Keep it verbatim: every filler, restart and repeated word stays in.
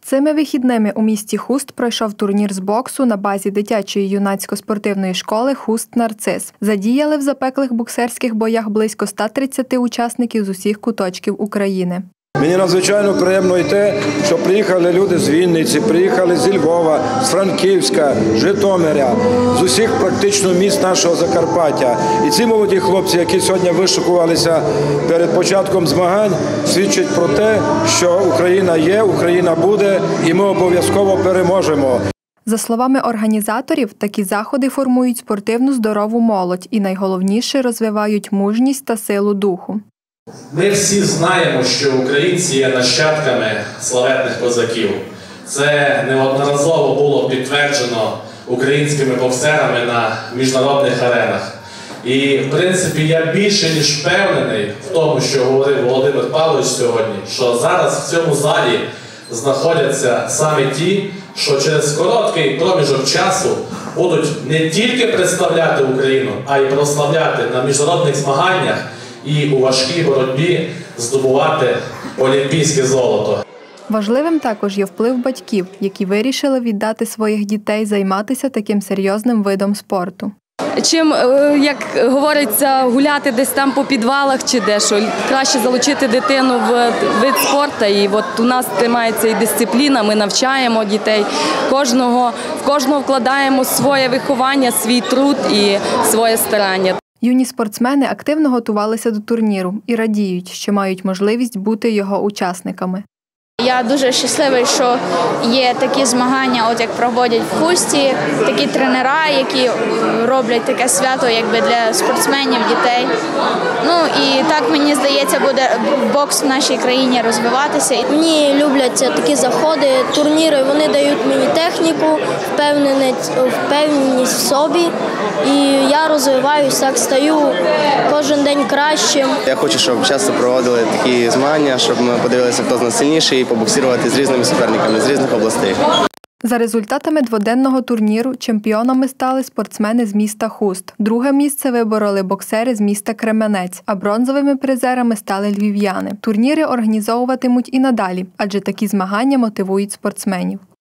Цими вихідними у місті Хуст пройшов турнір з боксу на базі дитячої юнацько-спортивної школи «Хуст Нарцис». Задіяли в запеклих боксерських боях близько ста тридцяти учасників з усіх куточків України. Мені надзвичайно приємно і те, що приїхали люди з Вінниці, приїхали зі Львова, з Франківська, Житомиря, з усіх практично міст нашого Закарпаття. І ці молоді хлопці, які сьогодні вишикувалися перед початком змагань, свідчать про те, що Україна є, Україна буде і ми обов'язково переможемо. За словами організаторів, такі заходи формують спортивну здорову молодь і, найголовніше, розвивають мужність та силу духу. Ми всі знаємо, що українці є нащадками славетних козаків. Це неодноразово було підтверджено українськими боксерами на міжнародних аренах. І, в принципі, я більше ніж впевнений в тому, що говорив Володимир Павлович сьогодні, що зараз в цьому залі знаходяться саме ті, що через короткий проміжок часу будуть не тільки представляти Україну, а й прославляти на міжнародних змаганнях і у важкій боротьбі здобувати олімпійське золото. Важливим також є вплив батьків, які вирішили віддати своїх дітей займатися таким серйозним видом спорту. Чим, як говориться, гуляти десь там по підвалах чи дещо, краще залучити дитину в вид спорту. І от у нас тримається і дисципліна, ми навчаємо дітей. Кожного, в кожного вкладаємо своє виховання, свій труд і своє старання. Юні спортсмени активно готувалися до турніру і радіють, що мають можливість бути його учасниками. Я дуже щасливий, що є такі змагання, от як проводять в Хусті, такі тренера, які роблять таке свято якби для спортсменів, дітей. Ну і так, мені здається, буде бокс в нашій країні розвиватися. Мені любляться такі заходи, турніри, вони дають мені техніку, впевненість, впевненість в собі. І я розвиваюся, так стаю кожен день кращим. Я хочу, щоб часто проводили такі змагання, щоб ми подивилися, хто з нас сильніший, і побоксувати з різними суперниками з різних областей. За результатами дводенного турніру чемпіонами стали спортсмени з міста Хуст. Друге місце вибороли боксери з міста Кременець, а бронзовими призерами стали львів'яни. Турніри організовуватимуть і надалі, адже такі змагання мотивують спортсменів.